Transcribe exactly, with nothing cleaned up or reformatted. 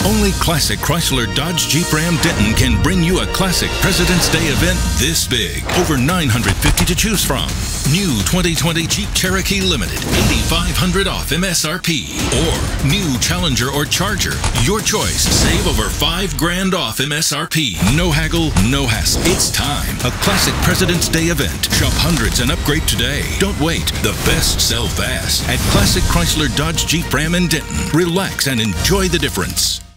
Only Classic Chrysler Dodge Jeep Ram Denton can bring you a classic President's Day event this big. Over nine hundred fifty to choose from. New twenty twenty Jeep Cherokee Limited, eighty-five hundred off M S R P. Or new Challenger or Charger. Your choice. Save over five grand off M S R P. No haggle, no hassle. It's time. A classic President's Day event. Shop hundreds and upgrade today. Don't wait. The best sell fast. At Classic Chrysler Dodge Jeep Ram in Denton. Relax and enjoy the difference.